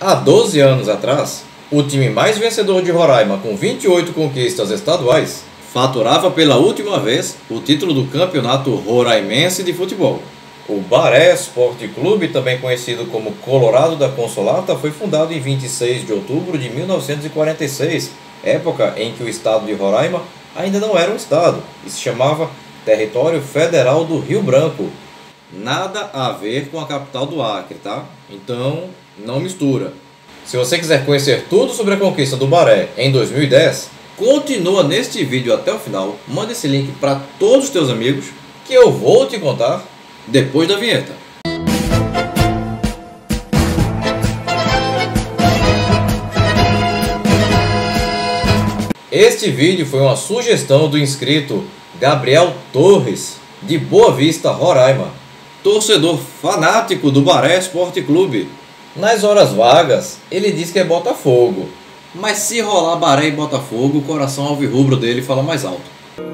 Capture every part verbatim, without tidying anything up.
Há doze anos atrás, o time mais vencedor de Roraima, com vinte e oito conquistas estaduais, faturava pela última vez o título do Campeonato Roraimense de Futebol. O Baré Esporte Clube, também conhecido como Colorado da Consolata, foi fundado em vinte e seis de outubro de mil novecentos e quarenta e seis, época em que o estado de Roraima ainda não era um estado e se chamava Território Federal do Rio Branco. Nada a ver com a capital do Acre, tá? Então, não mistura. Se você quiser conhecer tudo sobre a conquista do Baré em dois mil e dez, continua neste vídeo até o final, manda esse link para todos os teus amigos, que eu vou te contar depois da vinheta. Este vídeo foi uma sugestão do inscrito Gabriel Torres, de Boa Vista, Roraima, torcedor fanático do Baré Esporte Clube. Nas horas vagas, ele diz que é Botafogo, mas se rolar Baré e Botafogo, o coração alvirrubro dele fala mais alto.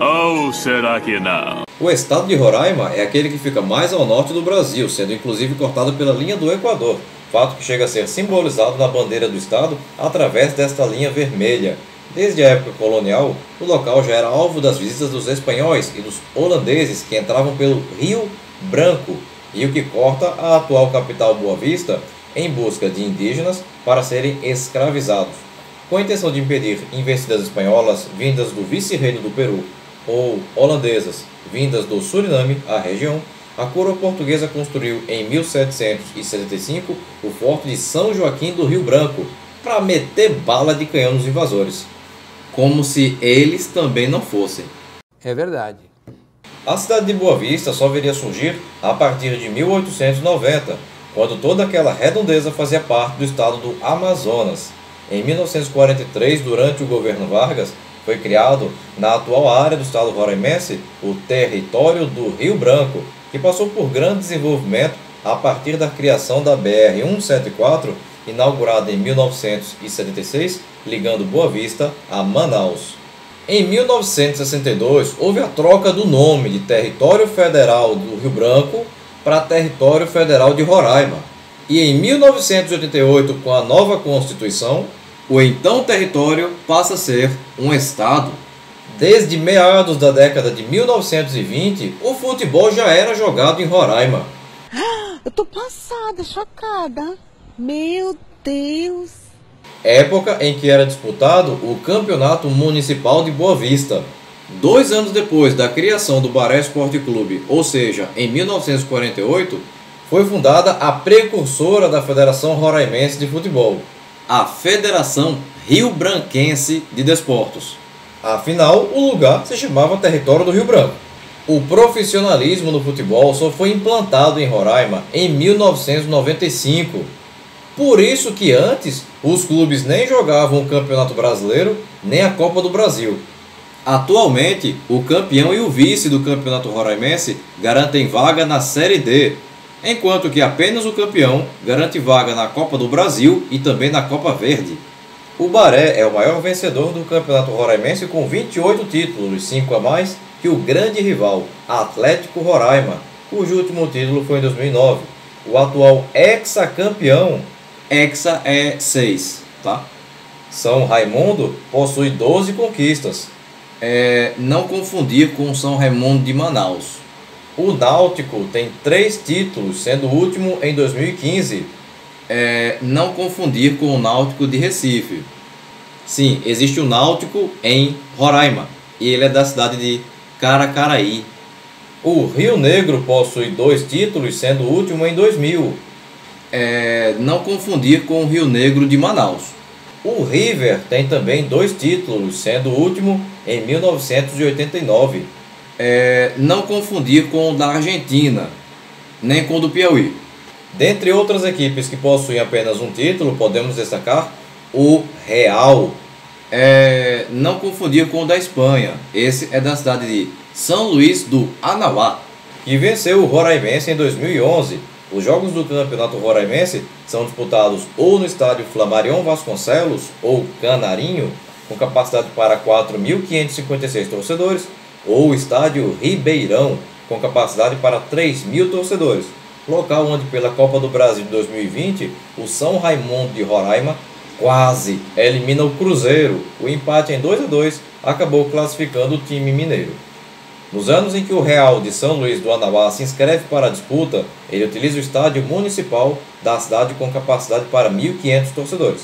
Ou será que não? O estado de Roraima é aquele que fica mais ao norte do Brasil, sendo inclusive cortado pela linha do Equador, fato que chega a ser simbolizado na bandeira do estado através desta linha vermelha. Desde a época colonial, o local já era alvo das visitas dos espanhóis e dos holandeses que entravam pelo Rio Branco, rio que corta a atual capital Boa Vista, em busca de indígenas para serem escravizados. Com a intenção de impedir investidas espanholas vindas do vice-reino do Peru ou holandesas vindas do Suriname à região, a coroa portuguesa construiu em mil setecentos e setenta e cinco o Forte de São Joaquim do Rio Branco para meter bala de canhão nos invasores. Como se eles também não fossem. É verdade. A cidade de Boa Vista só viria a surgir a partir de mil oitocentos e noventa, quando toda aquela redondeza fazia parte do estado do Amazonas. Em mil novecentos e quarenta e três, durante o governo Vargas, foi criado na atual área do estado roraimense o Território do Rio Branco, que passou por grande desenvolvimento a partir da criação da B R cento e setenta e quatro, inaugurada em mil novecentos e setenta e seis, ligando Boa Vista a Manaus. Em mil novecentos e sessenta e dois, houve a troca do nome de Território Federal do Rio Branco para Território Federal de Roraima. E em mil novecentos e oitenta e oito, com a nova Constituição, o então território passa a ser um estado. Desde meados da década de mil novecentos e vinte, o futebol já era jogado em Roraima. Eu tô passada, chocada. Meu Deus! Época em que era disputado o Campeonato Municipal de Boa Vista. Dois anos depois da criação do Baré Esporte Clube, ou seja, em mil novecentos e quarenta e oito, foi fundada a precursora da Federação Roraimense de Futebol, a Federação Rio Branquense de Desportos. Afinal, o lugar se chamava Território do Rio Branco. O profissionalismo no futebol só foi implantado em Roraima em mil novecentos e noventa e cinco. Por isso que antes, os clubes nem jogavam o Campeonato Brasileiro, nem a Copa do Brasil. Atualmente, o campeão e o vice do Campeonato Roraimense garantem vaga na Série D, enquanto que apenas o campeão garante vaga na Copa do Brasil e também na Copa Verde. O Baré é o maior vencedor do Campeonato Roraimense com vinte e oito títulos, cinco a mais que o grande rival, Atlético Roraima, cujo último título foi em dois mil e nove. O atual hexacampeão, hexa é seis, tá? São Raimundo possui doze conquistas. É, não confundir com São Raimundo de Manaus. O Náutico tem três títulos, sendo o último em dois mil e quinze. É, não confundir com o Náutico de Recife. Sim, existe o Náutico em Roraima, e ele é da cidade de Caracaraí. O Rio Negro possui dois títulos, sendo o último em dois mil. É, não confundir com o Rio Negro de Manaus. O River tem também dois títulos, sendo o último em mil novecentos e oitenta e nove. É, não confundir com o da Argentina, nem com o do Piauí. Dentre outras equipes que possuem apenas um título, podemos destacar o Real. É, não confundir com o da Espanha. Esse é da cidade de São Luís do Anauá, que venceu o Roraimense em dois mil e onze. Os jogos do Campeonato Roraimense são disputados ou no estádio Flamarion Vasconcelos ou Canarinho, com capacidade para quatro mil quinhentos e cinquenta e seis torcedores, ou o estádio Ribeirão, com capacidade para três mil torcedores. local onde pela Copa do Brasil de dois mil e vinte, o São Raimundo de Roraima quase elimina o Cruzeiro. O empate em dois a dois acabou classificando o time mineiro. Nos anos em que o Real de São Luís do Anauá se inscreve para a disputa, ele utiliza o estádio municipal da cidade com capacidade para mil e quinhentos torcedores.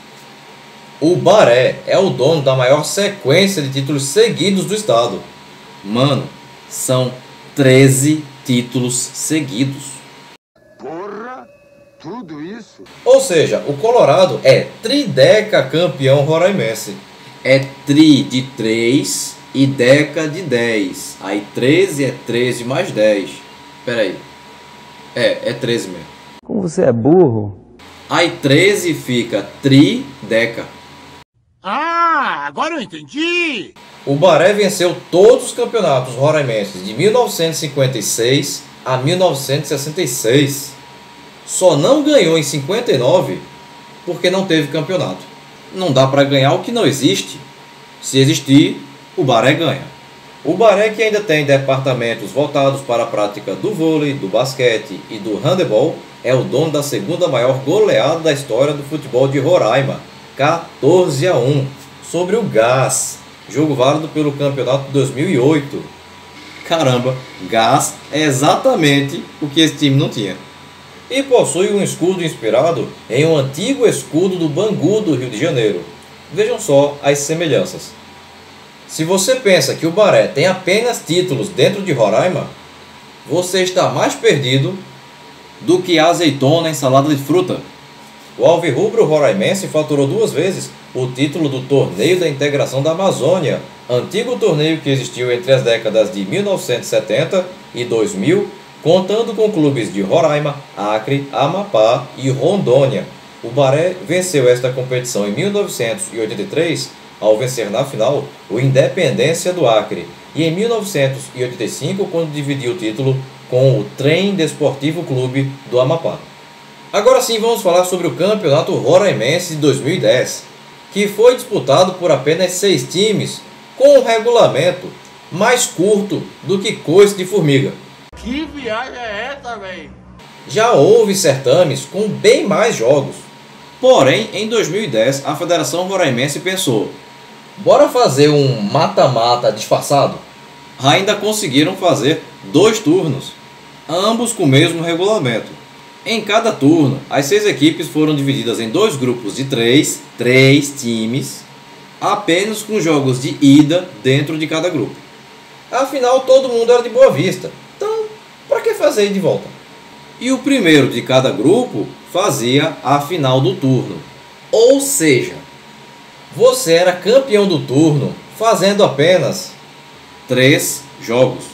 O Baré é o dono da maior sequência de títulos seguidos do estado. Mano, são treze títulos seguidos. Porra, tudo isso? Ou seja, o Colorado é trideca campeão roraimense. É tri de três e deca de dez. Aí treze é treze mais dez. Pera aí. É, é treze mesmo. Como você é burro? Aí treze fica trideca. Ah, agora eu entendi! O Baré venceu todos os campeonatos roraimenses de mil novecentos e cinquenta e seis a mil novecentos e sessenta e seis. Só não ganhou em cinquenta e nove porque não teve campeonato. Não dá para ganhar o que não existe. Se existir, o Baré ganha. O Baré, que ainda tem departamentos voltados para a prática do vôlei, do basquete e do handebol, é o dono da segunda maior goleada da história do futebol de Roraima, quatorze a um, sobre o Gás, jogo válido pelo campeonato de dois mil e oito. Caramba, Gás é exatamente o que esse time não tinha. E possui um escudo inspirado em um antigo escudo do Bangu do Rio de Janeiro. Vejam só as semelhanças. Se você pensa que o Baré tem apenas títulos dentro de Roraima, você está mais perdido do que a azeitona em salada de fruta. O alvirrubro roraimense faturou duas vezes o título do Torneio da Integração da Amazônia, antigo torneio que existiu entre as décadas de mil novecentos e setenta e dois mil, contando com clubes de Roraima, Acre, Amapá e Rondônia. O Baré venceu esta competição em mil novecentos e oitenta e três, ao vencer na final o Independência do Acre, e em mil novecentos e oitenta e cinco, quando dividiu o título com o Trem Desportivo Clube do Amapá. Agora sim, vamos falar sobre o Campeonato Roraimense de dois mil e dez, que foi disputado por apenas seis times, com um regulamento mais curto do que coice de formiga. Que viagem é essa, velho? Já houve certames com bem mais jogos. Porém, em dois mil e dez, a Federação Roraimense pensou: bora fazer um mata-mata disfarçado? Ainda conseguiram fazer dois turnos, ambos com o mesmo regulamento. Em cada turno, as seis equipes foram divididas em dois grupos de três, três times, apenas com jogos de ida dentro de cada grupo. Afinal, todo mundo era de Boa Vista, então, para que fazer de volta? E o primeiro de cada grupo fazia a final do turno. Ou seja, você era campeão do turno fazendo apenas três jogos.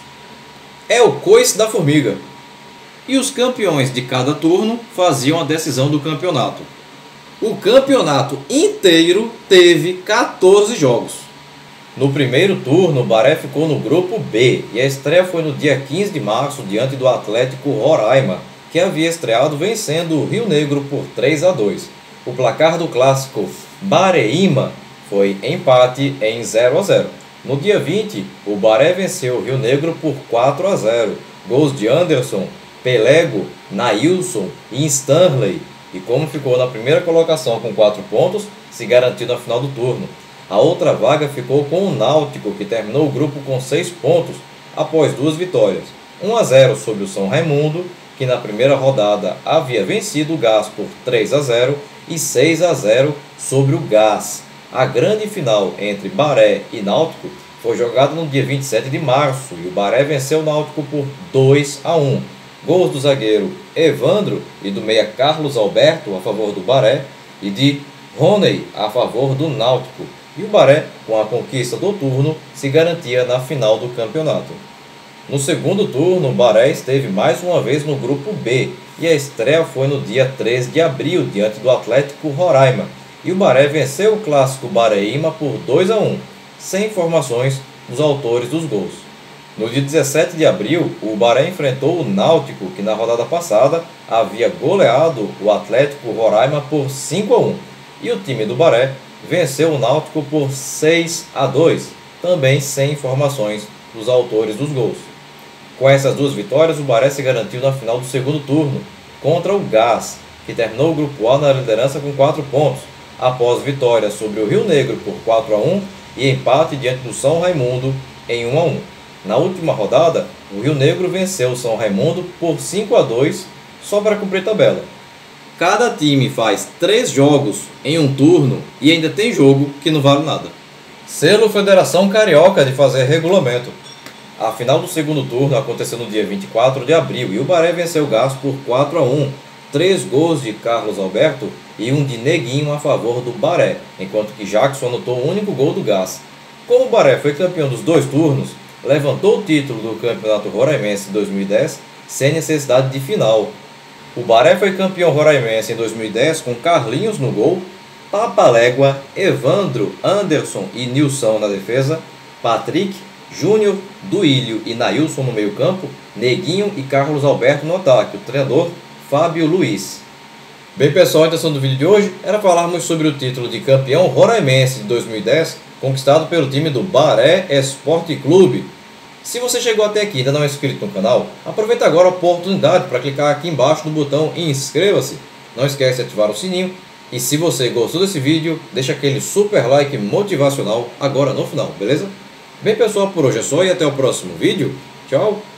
É o coice da formiga. E os campeões de cada turno faziam a decisão do campeonato. O campeonato inteiro teve quatorze jogos. No primeiro turno, o Baré ficou no grupo B e a estreia foi no dia quinze de março diante do Atlético Roraima, que havia estreado vencendo o Rio Negro por três a dois. O placar do clássico Bareima foi empate em zero a zero. No dia vinte, o Baré venceu o Rio Negro por quatro a zero. Gols de Anderson, Pelego, Nailson e Stanley. E como ficou na primeira colocação com quatro pontos, se garantiu na final do turno. A outra vaga ficou com o Náutico, que terminou o grupo com seis pontos após duas vitórias. um a zero sobre o São Raimundo, que na primeira rodada havia vencido o Gás por três a zero, e seis a zero sobre o Gás. A grande final entre Baré e Náutico foi jogada no dia vinte e sete de março e o Baré venceu o Náutico por dois a um. Gols do zagueiro Evandro e do meia Carlos Alberto a favor do Baré e de Rony a favor do Náutico. E o Baré, com a conquista do turno, se garantia na final do campeonato. No segundo turno, o Baré esteve mais uma vez no grupo B e a estreia foi no dia treze de abril diante do Atlético Roraima. E o Baré venceu o clássico Bareima por dois a um, sem informações dos autores dos gols. No dia dezessete de abril, o Baré enfrentou o Náutico, que na rodada passada havia goleado o Atlético Roraima por cinco a um. E o time do Baré venceu o Náutico por seis a dois, também sem informações dos autores dos gols. Com essas duas vitórias, o Baré se garantiu na final do segundo turno, contra o Gás, que terminou o Grupo A na liderança com quatro pontos, após vitória sobre o Rio Negro por quatro a um e empate diante do São Raimundo em um a um. Na última rodada, o Rio Negro venceu o São Raimundo por cinco a dois, só para cumprir tabela. Cada time faz três jogos em um turno e ainda tem jogo que não vale nada. Selo Federação Carioca de fazer regulamento. A final do segundo turno aconteceu no dia vinte e quatro de abril e o Baré venceu o Gás por quatro a um. Três gols de Carlos Alberto e um de Neguinho a favor do Baré, enquanto que Jackson anotou o único gol do Gás. Como o Baré foi campeão dos dois turnos, levantou o título do Campeonato Roraimense de dois mil e dez sem necessidade de final. O Baré foi campeão roraimense em dois mil e dez com Carlinhos no gol, Papalégua, Evandro, Anderson e Nilson na defesa, Patrick, Júnior, Duílio e Nailson no meio campo, Neguinho e Carlos Alberto no ataque, o treinador Fábio Luiz. Bem pessoal, a intenção do vídeo de hoje era falarmos sobre o título de campeão roraimense de dois mil e dez, conquistado pelo time do Baré Esporte Clube. Se você chegou até aqui e ainda não é inscrito no canal, aproveita agora a oportunidade para clicar aqui embaixo no botão inscreva-se. Não esquece de ativar o sininho. E se você gostou desse vídeo, deixa aquele super like motivacional agora no final, beleza? Bem pessoal, por hoje é só e até o próximo vídeo. Tchau!